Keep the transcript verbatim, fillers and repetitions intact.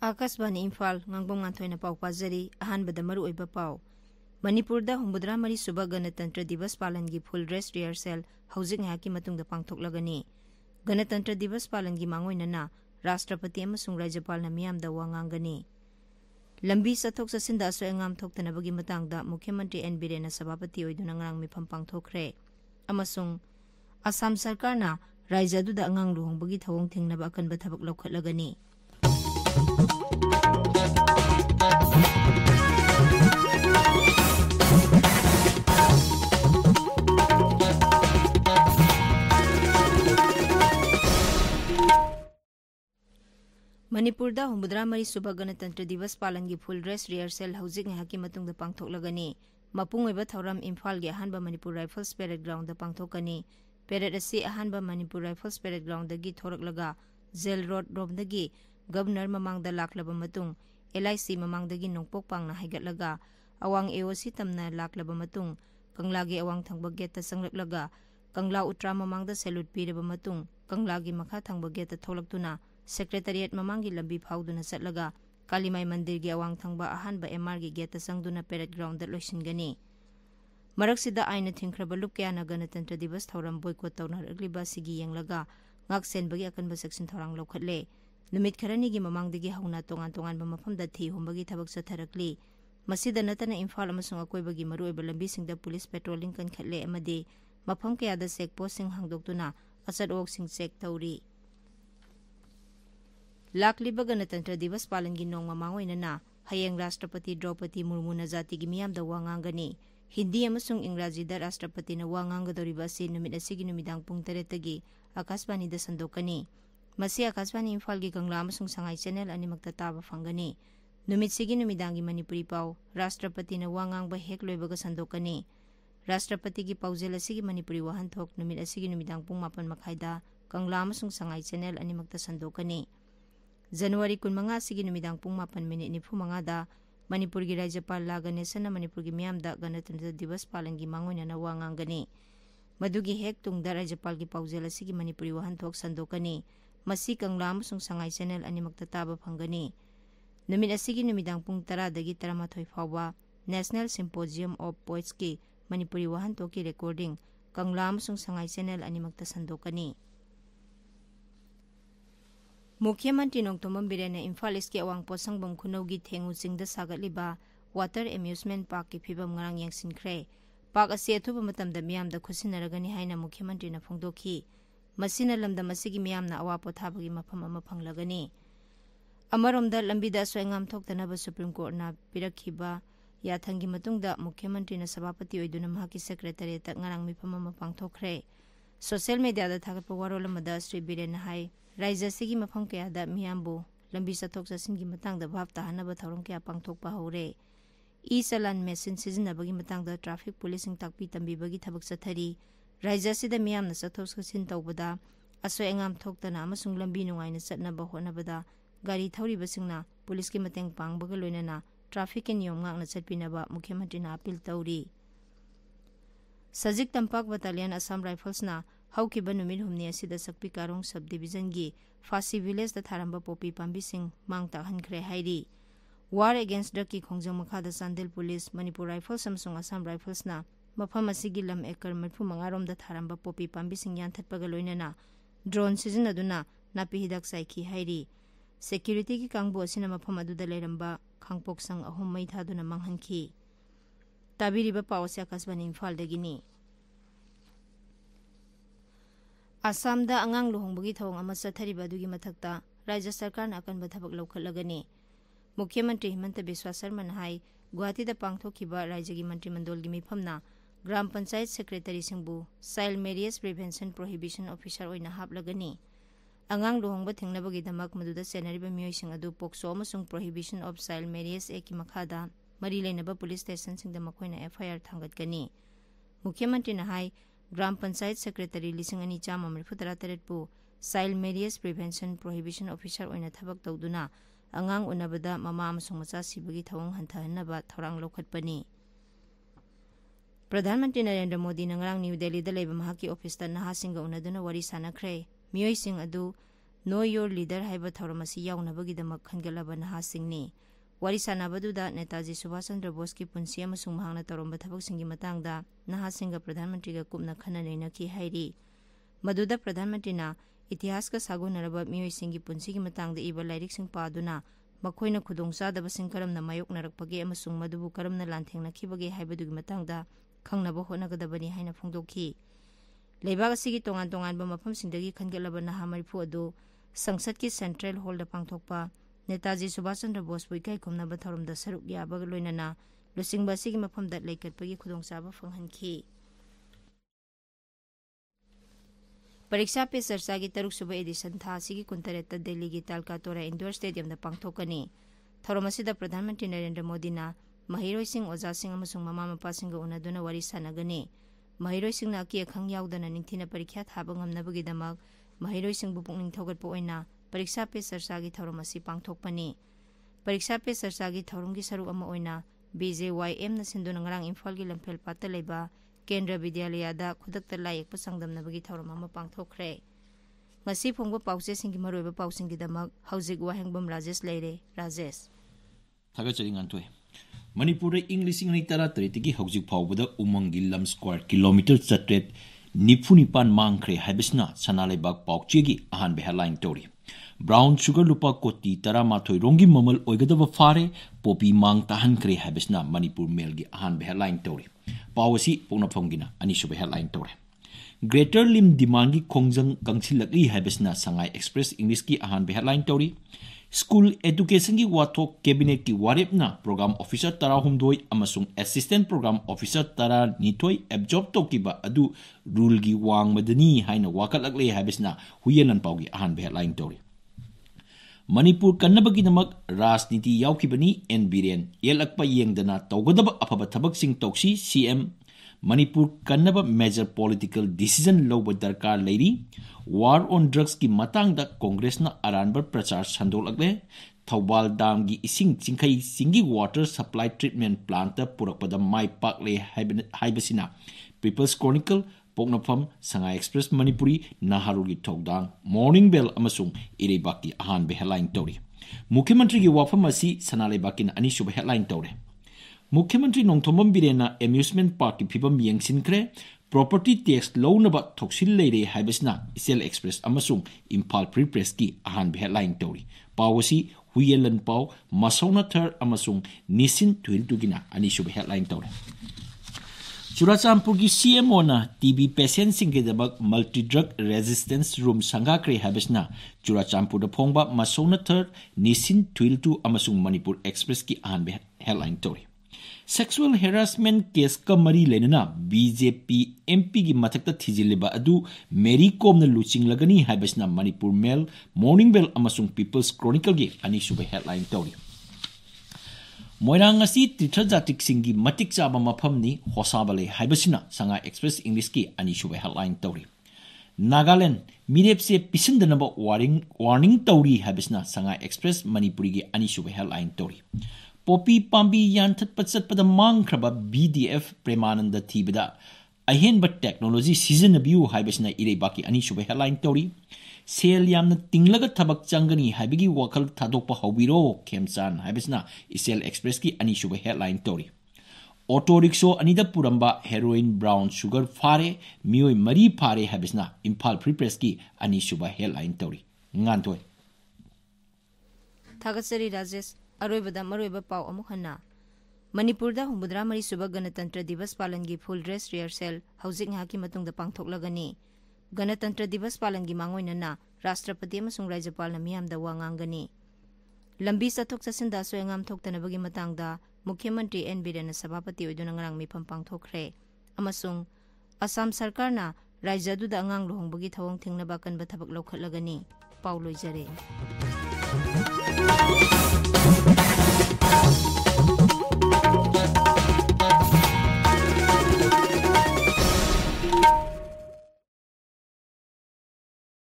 Akashvani Imphal Ngangbam Nganthoi पाव पाजरी अहानबदा मरुओइबा पाव मणिपुरदा हुम्बुद्रा मरी सुबह गणतंत्र दिवस पालन की फुल ड्रेस रिहर्सल हौजिक हाकी मतुंगदा पांगथोकलगनी गणतंत्र दिवस पालन की मांगोइनना राष्ट्रपति अमसुंग राज्यपालना मियामदा वा nganggani लंबी चथोक चसिनदा असोय अंगाम थोक्तनबगी मतंगदा मुख्यमंत्री एन बिरेना सभापति ओइदुना ngarang मिफम पांगथोखरे अमसुंग असम सरकारना राज्य अदुदा अंगांग लुहोंबगी थवोंग थेंगनबा अकनबा थबक लौखटलगनी मणिपुरदा हुम्बुद्रा मरी सुबह गणतंत्र दिवस पालन की फुल ड्रेस रिहर्सल हौजिक हाकी मतुंगदा पांगथोकलगनी मपुंगोइबा थौराम इम्फाल के अहानबा मणिपुर राइफल्स पेरेड ग्राउंड पांगथोकनी पेरेड असी अहानबा मणिपुर राइफल्स पेरेड ग्राउंड दगी थोरकलगा जेल रोड रोमदगी गवर्नर ममांगदा लाखलबा मतुंग एलआईसी ममांगदगी नोंपोक पांगना हाइगटलगा अवांग एओसी तमना लाखलबा मतुंग कंगलागी अवांग थंगबा गेट संगलकलगा कंगला उट्रा ममांगदा सैल्यूट पीरबा मतुंग कंगलागी मखा थंगबा गेट थोलक्तुना सेक्रेटरिएट ममांगी लंबी फाउदुना चटलगा कालीमाई मंदिर की अवांग थंगबा अहानबा एमआर की गेट संगदुना पेरेड ग्राउंड लोइसिनगनी मरकसिदा आइना थिंख्रबा लुप कयाना गणतंत्र दिवस थौरम बॉयकॉट तौनरगलिबा सिगी येंगलगा ngaksenbagi akanba section thorang lokhatle numit kharani gi mamangdagi hauna tongan tongan ba mafamda thi humbagi thabak satharakli masida natana imphal amasung akoibagi maruiba lambi singda police patrolling kan khatle amadi mafam kayada check post sing hangdoktuna asad ok sing check tauri lakliba ganatantra divas palan gi nongma mangoinana hayeng rashtrapati Draupadi Murmu na jati gi miyamda wangangani Hindi amasung Ingraji da Rashtrapati na wangangadoriba si numit asigi numidang pung taretagi Akashvani da sandokani masi Akashvani Imphal gi Kangla amasung Sangai channel ani magtataba fangani numit sigi numidangi Manipuri paw Rashtrapati na wangangba hek loibaga sandokani Rashtrapati gi paujel asigi Manipuri wahanthok numit asigi numidang pung mapan makhaida Kangla amasung Sangai channel ani magtasandokani January kunmanga asigi numidang pung mapan minute nifu manga da Manipur की राज्यपाल लागनेसना मणिपुर की मियामदा गणतंत्र दिवस पालन की मांगोइनना वांगांगनी मदुगी हेक तुंगदा राज्यपाल की पाउजेल असिगी मणिपुरी वहनथोक संदोकनी मसी कंगला अमसुंग संगाई चैनल अनिमक्ता ताबा फंगनी नुमित असिगी नुमिदांग पुंग तरा दगी तरमाथोय फावबा नेशनल सिम्पोजियम ऑफ पोएट्स की मणिपुरी वहनथोक की रिकॉर्डिंग कंगला अमसुंग संगाई चैनल अनिमक्ता संदोकनी मुख्यमंत्री नोंगतोमम बिरेना इम्फाल इसके अवांग पोसंगबम खुनौगी थेंगु चिंगदा सागतलिबा वाटर एम्यूजमेंट पार्क की फिबम ngarang yengsinkhre पार्क असे अथुबा मतमदा मियामदा खुसिनरगनी हाइना मुख्यमंत्री ना फोंदोखी मसिना लमदा मसिगी मियामना अवा पोथाबगी मफम अमा फंगलगनी अमरोमदा लंबिदा सोयंगाम थोक्तनबा सुप्रीम कोर्ट ना पिरखिबा याथंगी मतुंगदा मुख्यमंत्री ना सभापति ओइदुना महाकी सेक्रेटरी तक ngarang मिफम अमा पांगथोखरे सोशल मीडिया दा थागतपा वारोलमदा श्री बिरेन हाई राज्य सिगी मफम कयादा मियामबो लंबी चथोक चसिनगी मतंगदा भाव ताहनबा थौरम कया पांगथोकपा हौरे ई चलान मेसिन सिजनबगी मतंगदा ट्रैफिक पुलिसिंग ताकपी तंबीबगी थबक चथरी राज्य सिदा मियामना चथोक चसिन तौबदा असोय अंगाम थोक्तना अमसुंग लंबी नुंगाइना चतनबा होनबदा गाड़ी थौरिबसिंगना पुलिस की मतंग पांगबगा लोइनना ट्रैफिक के नियम ngakna चटपिनबा मुख्यमंत्री ना अपील तौरी सजिक तंपाक बटालियन असम राइफल्स ना हौकिबा नुमित हुमनी असिदा सकपी कारोंग सब डिवीजन की फासी विलेज दा थारंबा पोपी पांबी सिंह मांगता हनखरे हाइरी वार अगेंस्ट ड्रग की खोंजंग मखादा चांदेल पुलिस मणिपुर राइफल्स अमसुंग असम राइफल्स ना मफम असिगी लम एकर मरफु मंगारोम दा थारंबा पोपी पांबी सिंह यानथटपगा लोइनना ड्रोन सिजनदुना नापी हिदाक साइखी हाइरी सिक्योरिटी की कांगबो असिना मफम अदुदा लेरंबा खांगपोक संग अहुम मई थादुना मांगहनखी ताबिरिबा पावसे आकाशवाणी इम्फाल दगिनी असम दा अंगांग लुहोंबगी थौंग अमा चथरिबा दुगी मथक्ता राज्य सरकार ना अकनबा थबक लौखटलगनी मुख्यमंत्री हिमंत बिस्वा शर्मा हाई गुवाहाटी दा पांगथोखिबा राज्य की मंत्रिमंडल की मिफमना ग्राम पंचायत सेक्रेटरी सिंहबु child marriage prevention prohibition officer ओइना हापलगनी अंगांग लुहोंबा थेंगनबगी दमक मदुदा सेनरिबा मियोइसिंग अदु पोक्सो अमसुंग prohibition of child marriage act की मखादा मरी लेनबा पुलिस स्टेशन सिंगदा मखोइना एफआईआर थांगतगनी मुख्यमंत्री ना हाई ग्राम पंचायत सेक्रेटरी लिसिंग अनि चामा मरफुतरा तरेटपु child marriage prevention prohibition officer ओइना थबक तौदुना अंगांग उनबदा ममा अमसुंग मचा सिबगी थवंग हंथहनबा थौरांग लौखटपनी प्रधानमंत्री नरेंद्र मोदी नंगरांग न्यू दिल्ली दा लेबा महाकी ऑफिस ता नहासिंग उनदुना वरी सानखरे मियोइसिंग अदु Know Your Leader haiba thauram asi yaunabagidamak khangalaba nahasingni. Wari sanabaduda Netaji Subhash Chandra Bose ki punsi amasung mahangna taromba thabaksingi matangda nahasinga Pradhan Mantri ga kupna khana nainaki hairi. Maduda Pradhan Mantri na itihas ka sagonaraba miyoisingi punsi ki matangda iba lairik sing paduna makoina khudong sadaba sing karamna mayok narakpage amasung madubu karamna lanthengna khibage haibadugi matangda khangnaba honagadabani haina phongdokhi. Leibag asigi tongan tongan ba mafamsingdagi khangalaba naha marifu adu Sangsad ki Central Hall da pangthokpa Netaji Subhash Chandra Bose Buikai Kumnaba Tharumda Saruk Yabaga Loinana Lusingba Sigi Mafamda Laikatpagi Khudongchaba Phanghanki. Pariksa Pe Sarsa gi Taruk Suba Edition Tha Sigi Kuntareta Delhi gi Talkatora Indoor Stadium da pangthokani. Tharumasida Pradhan Mantri Narendra Modi na Mahiroi Singh Oza Singh amasung mama mapa singga unaduna wari sanagani. Mahiroi Singh na aki akhang yaudana ningthina parikya thaba ngamnabagi damak Mahiroi Singh bu pungning thogatpa oina Pariksa Pe Sarsa gi thauram asi pangthokpani. Pariksa Pe Sarsa gi thauram gi saruk ama oina B J Y M na sinduna ngarang Imphal gi lamphel patta leiba Kendra Vidyalaya da khudakta layekpa sangdamnabagi thauram ama pangthokre. Ngasi phongba pause singgi maroiba pausingi damak haujik Wahengbam Rajesh leire. Rajesh Thagachari Nganthoi Manipur English ing tara taritigi haujik phawbada umangi lam square kilometer chatret Nipunipan Mangkre Habisna Sanalebak Paukchigi Ahan Headline Tori. Brown sugar lupa koti tara mathoi rongi mamal oigadava fare popi mang tahan kre Habisna Manipur Melgi Ahan Headline Tori. Pawasi Ponapongina Anishu Headline Tori. Greater Lim Dimangi Kongjang Kangsilaki Habisna Sangai Express English ki Ahan Headline Tori. School Education ki watok Cabinet ki waripna Program Officer Tara Humdoi amasung Assistant Program Officer Tara Nitoi abjob tokiba adu rule gi wang madani haina wakalakle habisna huyelan paugi ahan headline tori. Manipur kannabagi namak rajniti yaukibani N Biren yelakpa yengdana tawgadaba afaba thabak sing toksi C M Manipur kannaba major political decision loba darkar leiri. War on drugs ki matang da Congress na aranbar prachar sandolakle Thawbal Dam gi ising chingkai singi water supply treatment plant ta purakpada mai pakle haibasina People's Chronicle Poknapam Sangai Express Manipuri Naharu gi Thogdang Morning Bell amasung Irebaki ahan be headline tori. Mukhyamantri gi wafam asi Sanalebakin anishuba headline tori. Mukhyamantri Nongthombam Birena amusement park ki phibam yengsinkre Property tax low naba thoksil leire haibasna Isel Express amasung Imphal Free Press ki ahan headline tori. Pawasi huyelan paw masona thar amasung nisin twil tugina anishu headline tori. Churachampur ki C M O na T B patient singge dabak multi drug resistance room sangakre habasna Churachampur da phongba masona thar nisin twil tu amasung Manipur Express ki ahan headline tori. Sexual harassment case ka mari lenana B J P M P gi mathakta thijiliba adu Mary Kom na luching lagani haibasna Manipur Mail Morning Bell amasung People's Chronicle gi ani suba headline tori. Moirang asi titra jatik singi matik chaba mafam ni hosabale haibasina Sangai Express English ki ani suba headline tori. Nagaland mirep se pisindanaba warning warning tori haibasna Sangai Express Manipuri gi ani suba headline tori. Popi Pambi Yantat Patsat Pada Mangkraba B D F Premananda Tibida Ahen but technology season abu Hibasna Irebaki Anishuba headline tori Sel Yamna Tinglaga Tabak Jangani Habigi Wakal Tadopa Hobiro Kemsan Hibasna Isel Express ki Anishuba headline tori. Auto rickshaw Anida Puramba Heroin Brown Sugar Fare Mioi Mari Pare Habasna Imphal Free Press ki Anishuba headline tori. Nganthoi Thagatsari Rajesh Aroibada Maroiba Pau Amukhana Manipurda Humudra Mari Suba Ganatantra Divas Palangi full dress rehearsal Haujik Haki Matungda Pangthoklagani Ganatantra Divas Palangi Mangoinana Rashtrapati amasung Rajapal na miyamda wangangani Lambi sathok sasinda soyangam thoktanabagi matangda Mukhyamantri N Biren Sabapati oiduna ngarang mifam pangthokre amasung Assam Sarkar na Raijaduda angang luhongbagi thawong thingnaba kanba thabak lawkhatlagani Pau loijare.